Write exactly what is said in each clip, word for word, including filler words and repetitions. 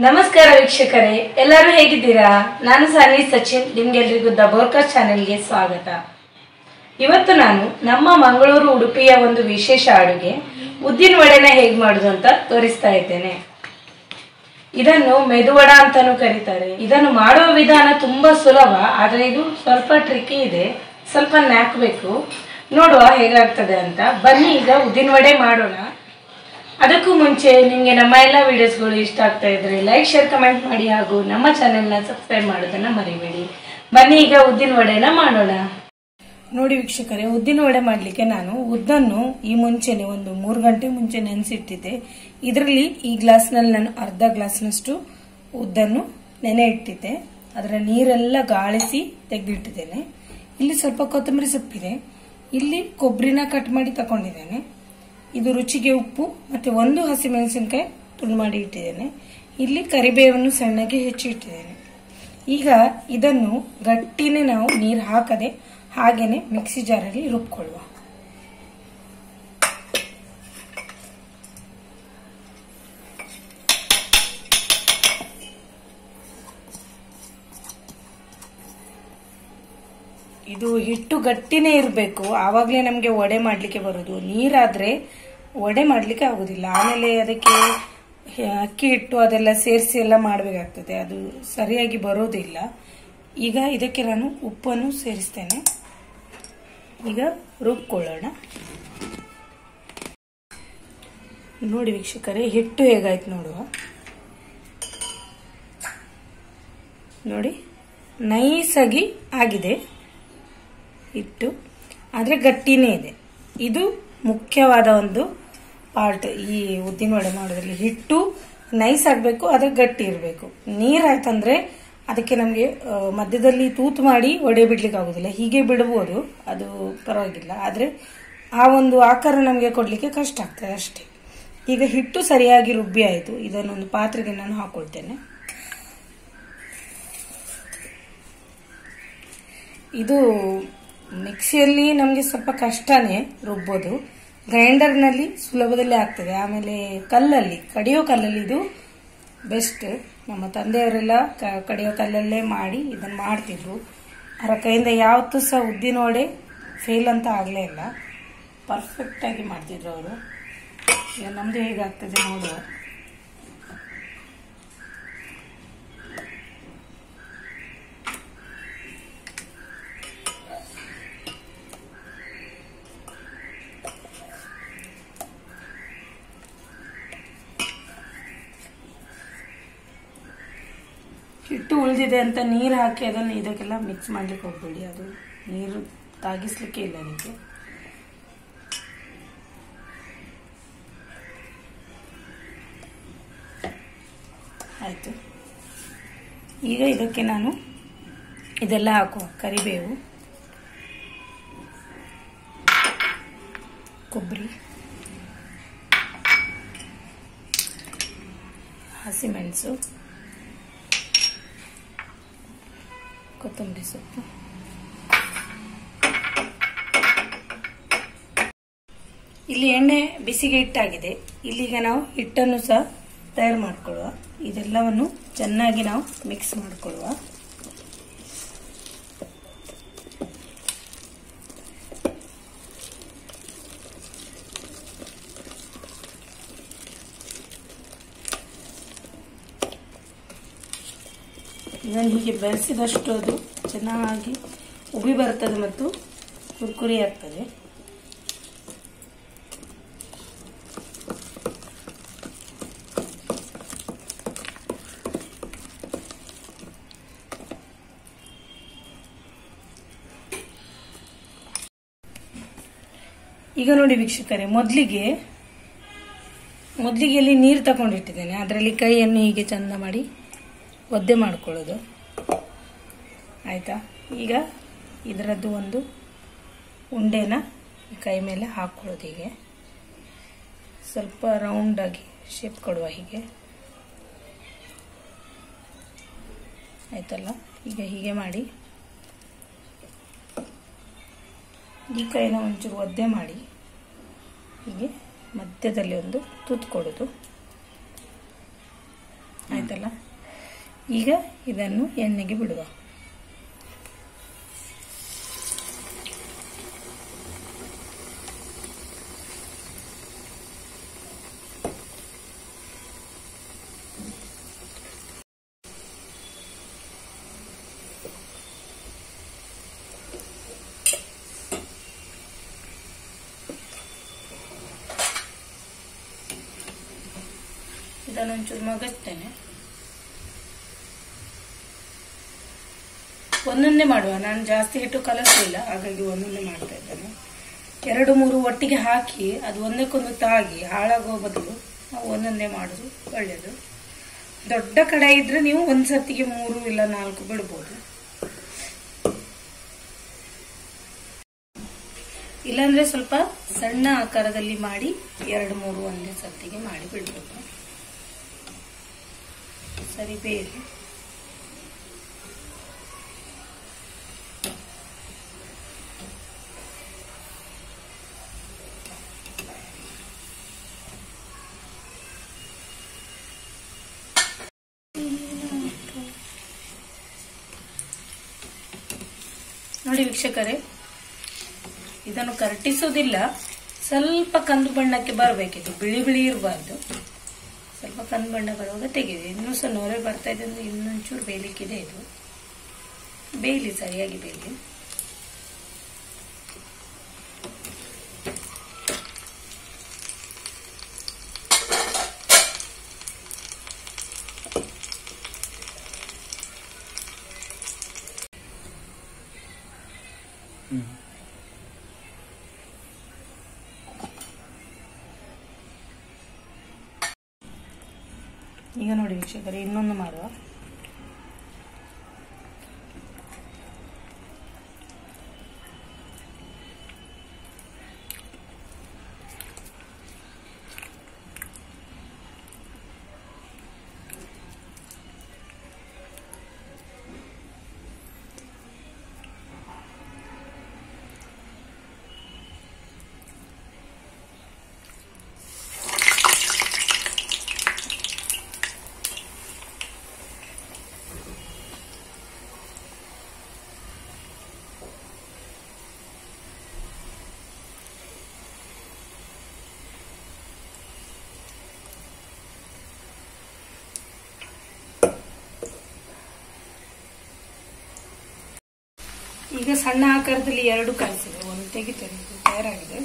ನಮಸ್ಕಾರ ವೀಕ್ಷಕರೇ, ಎಲ್ಲರೂ ಹೇಗಿದ್ದೀರಾ? ನಾನು ಸಾನಿ ಸಚಿನ್, ನಿಮಗೆಲ್ಲರಿಗೂ ದ ಬೋರ್ಕರ್ಸ್ ಚಾನೆಲ್ಗೆ ಸ್ವಾಗತ. ಇವತ್ತು ನಾನು ನಮ್ಮ ಮಂಗಳೂರು ಉಡುಪಿಯ ಒಂದು ವಿಶೇಷ ಅಡುಗೆ ಉದ್ದಿನ ವಡೆನ ಹೇಗೆ ಮಾಡೋದು ಅಂತ ತೋರಿಸ್ತಾ ಇದ್ದೇನೆ. ಇದನ್ನು ಮೆದುವಡ ಅಂತಾನೂ ಕರೀತಾರೆ. ಇದನ್ನು ಮಾಡುವ ವಿಧಾನ ತುಂಬಾ ಸುಲಭ, ಆದರೆ ಇದು ಸ್ವಲ್ಪ ಟ್ರಿಕ್ಕಿ ಇದೆ, ಸ್ವಲ್ಪ ನ್ಯಾಕಬೇಕು. ನೋಡುವ ಹೇಗಾಗ್ತದೆ ಅಂತ. ಬನ್ನಿ ಈಗ ಉದ್ದಿನ ವಡೆ ಮಾಡೋಣ. ಅದಕ್ಕೂ ಮುಂಚೆ ನಿಮಗೆ ನಮ್ಮ ಎಲ್ಲ ವಿಡಿಯೋಸ್ಗಳು ಇಷ್ಟ ಆಗ್ತಾ ಇದ್ರೆ ಲೈಕ್ ಶೇರ್ ಕಮೆಂಟ್ ಮಾಡಿ ಹಾಗೂ ನಮ್ಮ ಚಾನೆಲ್ನ ಸಬ್ಸ್ಕ್ರೈಬ್ ಮಾಡೋದನ್ನ ಮರಿಬೇಡಿ. ಬನ್ನಿ ಈಗ ಉದ್ದಿನ ವಡೆನ ಮಾಡೋಣ. ನೋಡಿ ವೀಕ್ಷಕರೇ, ಉದ್ದಿನ ವಡೆ ಮಾಡಲಿಕ್ಕೆ ನಾನು ಉದ್ದನ್ನು ಈ ಮುಂಚೆನೆ ಒಂದು ಮೂರು ಗಂಟೆ ಮುಂಚೆ ನೆನೆಸಿಟ್ಟಿದ್ದೆ. ಇದರಲ್ಲಿ ಈ ಗ್ಲಾಸ್ನಲ್ಲಿ ನಾನು ಅರ್ಧ ಗ್ಲಾಸ್ನಷ್ಟು ಉದ್ದನ್ನು ನೆನೆ ಇಟ್ಟಿದ್ದೆ. ಅದರ ನೀರೆಲ್ಲ ಗಾಳಿಸಿ ತೆಗೆದಿಟ್ಟಿದ್ದೇನೆ. ಇಲ್ಲಿ ಸ್ವಲ್ಪ ಕೊತ್ತಂಬರಿ ಸೊಪ್ಪಿದೆ. ಇಲ್ಲಿ ಕೊಬ್ಬರಿನ ಕಟ್ ಮಾಡಿ ತಕೊಂಡಿದ್ದೇನೆ. ಇದು ರುಚಿಗೆ ಉಪ್ಪು ಮತ್ತೆ ಒಂದು ಹಸಿಮೆಣಸಿನಕಾಯಿ ತುಂಡು ಮಾಡಿ ಇಟ್ಟಿದ್ದೇನೆ. ಇಲ್ಲಿ ಕರಿಬೇವನ್ನು ಸಣ್ಣಗೆ ಹೆಚ್ಚಿ ಇಟ್ಟಿದ್ದೇನೆ. ಈಗ ಇದನ್ನು ಗಟ್ಟಿನೇ ನಾವು ನೀರು ಹಾಕದೆ ಹಾಗೇನೆ ಮಿಕ್ಸಿ ಜಾರಲ್ಲಿ ರುಬ್ಕೊಳ್ಳುವ. ಇದು ಹಿಟ್ಟು ಗಟ್ಟಿನೇ ಇರಬೇಕು, ಆವಾಗಲೇ ನಮಗೆ ವಡೆ ಮಾಡಲಿಕ್ಕೆ ಬರೋದು. ನೀರಾದ್ರೆ ವಡೆ ಮಾಡಲಿಕ್ಕೆ ಆಗೋದಿಲ್ಲ. ಆಮೇಲೆ ಅದಕ್ಕೆ ಅಕ್ಕಿ ಹಿಟ್ಟು ಅದೆಲ್ಲ ಸೇರಿಸಿ ಎಲ್ಲ ಮಾಡಬೇಕಾಗ್ತದೆ, ಅದು ಸರಿಯಾಗಿ ಬರೋದಿಲ್ಲ. ಈಗ ಇದಕ್ಕೆ ನಾನು ಉಪ್ಪನ್ನು ಸೇರಿಸ್ತೇನೆ. ಈಗ ರುಬ್ಕೊಳ್ಳೋಣ. ನೋಡಿ ವೀಕ್ಷಕರೇ, ಹಿಟ್ಟು ಹೇಗಾಯ್ತು ನೋಡುವ. ನೋಡಿ ನೈಸಾಗಿ ಆಗಿದೆ ಹಿಟ್ಟು, ಆದರೆ ಗಟ್ಟಿನೇ ಇದೆ. ಇದು ಮುಖ್ಯವಾದ ಒಂದು ಪಾರ್ಟ್ ಈ ಉದ್ದಿನ ವಡೆ ಮಾಡೋದ್ರಲ್ಲಿ. ಹಿಟ್ಟು ನೈಸ್ ಆಗಬೇಕು, ಆದರೆ ಗಟ್ಟಿ ಇರಬೇಕು. ನೀರಾಯ್ತಂದ್ರೆ ಅದಕ್ಕೆ ನಮಗೆ ಮಧ್ಯದಲ್ಲಿ ತೂತು ಮಾಡಿ ವಡೆ ಬಿಡ್ಲಿಕ್ಕೆ ಆಗುದಿಲ್ಲ. ಹೀಗೆ ಬಿಡಬಹುದು, ಅದು ಪರವಾಗಿಲ್ಲ. ಆದರೆ ಆ ಒಂದು ಆಕಾರ ನಮಗೆ ಕೊಡ್ಲಿಕ್ಕೆ ಕಷ್ಟ ಆಗ್ತದೆ ಅಷ್ಟೇ. ಈಗ ಹಿಟ್ಟು ಸರಿಯಾಗಿ ರುಬ್ಬಿ ಆಯಿತು. ಇದನ್ನೊಂದು ಪಾತ್ರೆಗೆ ನಾನು ಹಾಕೊಳ್ತೇನೆ. ಇದು ಮಿಕ್ಸಿಯಲ್ಲಿ ನಮಗೆ ಸ್ವಲ್ಪ ಕಷ್ಟನೇ ರುಬ್ಬೋದು, ಗ್ರೈಂಡರ್ನಲ್ಲಿ ಸುಲಭದಲ್ಲಿ ಆಗ್ತದೆ. ಆಮೇಲೆ ಕಲ್ಲಲ್ಲಿ ಕಡಿಯೋ ಕಲ್ಲಲ್ಲಿ ಇದು ಬೆಸ್ಟ್. ನಮ್ಮ ತಂದೆಯವರೆಲ್ಲ ಕಡಿಯೋ ಕಲ್ಲಲ್ಲೇ ಮಾಡಿ ಇದನ್ನು ಮಾಡ್ತಿದ್ರು. ಅವರ ಕೈಯಿಂದ ಯಾವತ್ತೂ ಸಹ ಉದ್ದಿನ ವಡೆ ಫೇಲ್ ಅಂತ ಆಗಲೇ ಇಲ್ಲ, ಪರ್ಫೆಕ್ಟಾಗಿ ಮಾಡ್ತಿದ್ರು ಅವರು. ಈಗ ನಮ್ಮದು ಹೇಗಾಗ್ತದೆ ನೋಡುವ. ಹಿಟ್ಟು ಉಳಿದಿದೆ ಅಂತ ನೀರು ಹಾಕಿ ಅದನ್ನು ಇದಕ್ಕೆಲ್ಲ ಮಿಕ್ಸ್ ಮಾಡ್ಲಿಕ್ಕೆ ಹೋಗ್ಬೇಡಿ, ಅದು ನೀರು ತಾಗಿಸ್ಲಿಕ್ಕೆ ಇಲ್ಲ ಅದಕ್ಕೆ. ಆಯಿತು. ಈಗ ಇದಕ್ಕೆ ನಾನು ಇದೆಲ್ಲ ಹಾಕುವ. ಕರಿಬೇವು, ಕೊಬ್ಬರಿ, ಹಸಿಮೆಣಸು, ಕೊತ್ತಂಬರಿ ಸೊಪ್ಪು. ಇಲ್ಲಿ ಎಣ್ಣೆ ಬಿಸಿಗೆ ಇಟ್ಟಾಗಿದೆ. ಇಲ್ಲಿಗ ನಾವು ಹಿಟ್ಟನ್ನು ಸಹ ತಯಾರು ಮಾಡಿಕೊಳ್ಳುವ. ಇದೆಲ್ಲವನ್ನು ಚೆನ್ನಾಗಿ ನಾವು ಮಿಕ್ಸ್ ಮಾಡಿಕೊಳ್ಳುವ. ಇದನ್ನು ಹೀಗೆ ಬೆರೆಸಿದಷ್ಟು ಅದು ಚೆನ್ನಾಗಿ ಉಬ್ಬಿ ಬರ್ತದೆ ಮತ್ತು ಕುರ್ಕುರಿ ಆಗ್ತದೆ. ಈಗ ನೋಡಿ ವೀಕ್ಷಕರೇ, ಮೊದಲಿಗೆ ಮೊದಲಿಗೆ ಇಲ್ಲಿ ನೀರು ತಗೊಂಡಿಟ್ಟಿದ್ದೇನೆ. ಅದರಲ್ಲಿ ಕೈಯನ್ನು ಹೀಗೆ ಚಂದ ಮಾಡಿ ಒದ್ದೆ ಮಾಡ್ಕೊಳ್ಳೋದು. ಆಯ್ತಾ? ಈಗ ಇದರದ್ದು ಒಂದು ಉಂಡೆನ ಕೈ ಮೇಲೆ ಹಾಕೊಳ್ಳೋದು. ಹೀಗೆ ಸ್ವಲ್ಪ ರೌಂಡಾಗಿ ಶೇಪ್ ಕೊಡುವ. ಹೀಗೆ ಆಯ್ತಲ್ಲ? ಈಗ ಹೀಗೆ ಮಾಡಿ ಈ ಕೈನ ಒಂಚೂರು ಒದ್ದೆ ಮಾಡಿ ಹೀಗೆ ಮಧ್ಯದಲ್ಲಿ ಒಂದು ತುತ್ತು ಕೊಡೋದು. ಆಯ್ತಲ್ಲ. ಈಗ ಇದನ್ನು ಎಣ್ಣೆಗೆ ಬಿಡುವ. ಇದನ್ನೊಂಚೂರು ಮಗಸ್ತೇನೆ. ಒಂದೊಂದೇ ಮಾಡುವ, ನಾನು ಜಾಸ್ತಿ ಹಿಟ್ಟು ಕಲಸಲಿಲ್ಲ, ಹಾಗಾಗಿ ಒಂದೊಂದೇ ಮಾಡ್ತಾ ಇದ್ದೇನೆ. ಎರಡು ಮೂರು ಒಟ್ಟಿಗೆ ಹಾಕಿ ಅದು ಒಂದಕ್ಕೊಂದು ತಾಗಿ ಹಾಳಾಗುವ ಬದಲು ನಾವು ಒಂದೊಂದೇ ಮಾಡೋದು ಒಳ್ಳೆಯದು. ದೊಡ್ಡ ಕಡಾಯಿ ಇದ್ರೆ ನೀವು ಒಂದು ಸರ್ತಿಗೆ ಮೂರು ಇಲ್ಲ ನಾಲ್ಕು ಬಿಡ್ಬೋದು, ಇಲ್ಲಾಂದ್ರೆ ಸ್ವಲ್ಪ ಸಣ್ಣ ಆಕಾರದಲ್ಲಿ ಮಾಡಿ ಎರಡು ಮೂರು ಒಂದೇ ಸರ್ತಿಗೆ ಮಾಡಿ ಬಿಡ್ಬೋದು. ಸರಿ ಬೇರೆ ನೋಡಿ ವೀಕ್ಷಕರೇ, ಇದನ್ನು ಕರಟಿಸೋದಿಲ್ಲ, ಸ್ವಲ್ಪ ಕಂದು ಬಣ್ಣಕ್ಕೆ ಬರಬೇಕಿತ್ತು, ಬಿಳಿ ಬಿಳಿ ಇರಬಾರ್ದು. ಸ್ವಲ್ಪ ಕಂದು ಬಣ್ಣ ಬರುವಾಗ ತೆಗೆದೆ. ಇನ್ನೂ ಸಹ ನೊರೆ ಬರ್ತಾ ಇದೆ ಅಂದ್ರೆ ಇನ್ನೊಂಚೂರು ಬೇಯಲಿಕ್ಕಿದೆ. ಇದು ಬೇಯಲಿ, ಸರಿಯಾಗಿ ಬೇಯಲಿ. ಈಗ ನೋಡಿ ವೀಕ್ಷಕರೇ, ಇನ್ನೊಂದು ಮಾಡುವ. ಈಗ ಸಣ್ಣ ಆಕಾರದಲ್ಲಿ ಎರಡು ಕಲಿಸಿದೆ, ಒಂದು ತೆಗಿತೇನೆ, ತಯಾರಾಗಿದೆ.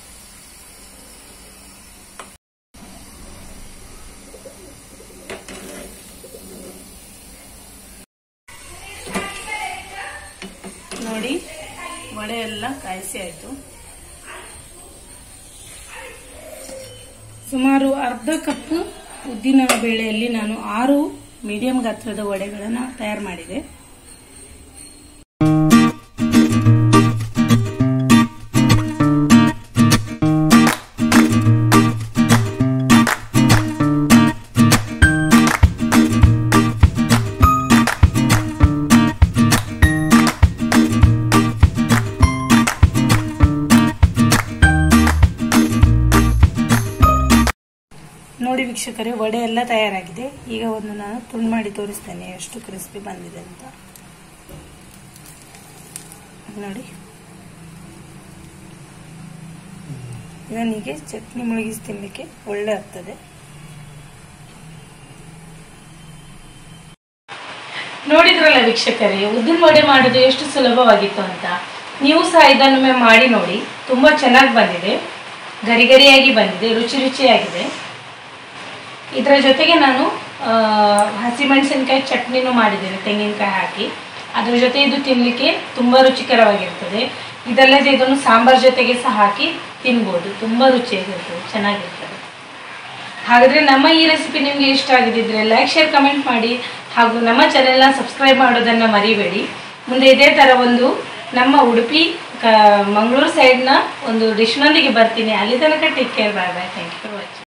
ನೋಡಿ, ವಡೆ ಎಲ್ಲ ಕಾಯಿಸಿ ಆಯ್ತು. ಸುಮಾರು ಅರ್ಧ ಕಪ್ ಉದ್ದಿನ ಬೇಳೆಯಲ್ಲಿ ನಾನು ಆರು ಮೀಡಿಯಂ ಗಾತ್ರದ ವಡೆಗಳನ್ನು ತಯಾರು ಮಾಡಿದೆ. ನೋಡಿ ವೀಕ್ಷಕರೇ, ವಡೆ ಎಲ್ಲ ತಯಾರಾಗಿದೆ. ಈಗ ಒಂದು ನಾನು ತುಂಡು ಮಾಡಿ ತೋರಿಸ್ತೇನೆ ಎಷ್ಟು ಕ್ರಿಸ್ಪಿ ಬಂದಿದೆ ಅಂತ. ನೋಡಿ, ಇದನ್ನೀಗೆ ಚಟ್ನಿ ಮುಳುಗಿಸಿ ತಿನ್ನಲಿಕ್ಕೆ ಒಳ್ಳೆ ಆಗ್ತದೆ. ನೋಡಿದ್ರಲ್ಲ ವೀಕ್ಷಕರೇ, ಉದ್ದಿನ ವಡೆ ಮಾಡೋದು ಎಷ್ಟು ಸುಲಭವಾಗಿತ್ತು ಅಂತ. ನೀವು ಸಹ ಇದನ್ನೊಮ್ಮೆ ಮಾಡಿ ನೋಡಿ, ತುಂಬಾ ಚೆನ್ನಾಗಿ ಬಂದಿದೆ, ಗರಿ ಗರಿಯಾಗಿ ಬಂದಿದೆ, ರುಚಿ ರುಚಿಯಾಗಿದೆ. ಇದರ ಜೊತೆಗೆ ನಾನು ಹಸಿಮೆಣಸಿನಕಾಯಿ ಚಟ್ನಿನೂ ಮಾಡಿದ್ದೇನೆ, ತೆಂಗಿನಕಾಯಿ ಹಾಕಿ. ಅದರ ಜೊತೆ ಇದು ತಿನ್ನಲಿಕ್ಕೆ ತುಂಬ ರುಚಿಕರವಾಗಿರ್ತದೆ. ಇದಲ್ಲದೆ ಇದನ್ನು ಸಾಂಬಾರ್ ಜೊತೆಗೆ ಸಹ ಹಾಕಿ ತಿನ್ಬೋದು, ತುಂಬ ರುಚಿಯಾಗಿರ್ತದೆ, ಚೆನ್ನಾಗಿರ್ತದೆ. ಹಾಗಾದರೆ ನಮ್ಮ ಈ ರೆಸಿಪಿ ನಿಮಗೆ ಇಷ್ಟ ಆಗಿದ್ದರೆ ಲೈಕ್, ಶೇರ್, ಕಮೆಂಟ್ ಮಾಡಿ. ಹಾಗೂ ನಮ್ಮ ಚಾನೆಲ್ನ ಸಬ್ಸ್ಕ್ರೈಬ್ ಮಾಡೋದನ್ನು ಮರಿಬೇಡಿ. ಮುಂದೆ ಇದೇ ಥರ ಒಂದು ನಮ್ಮ ಉಡುಪಿ ಕ ಮಂಗಳೂರು ಸೈಡ್ನ ಒಂದು ಡಿಶ್ನೊಂದಿಗೆ ಬರ್ತೀನಿ. ಅಲ್ಲಿ ತನಕ take care, bye bye, thank you for watching.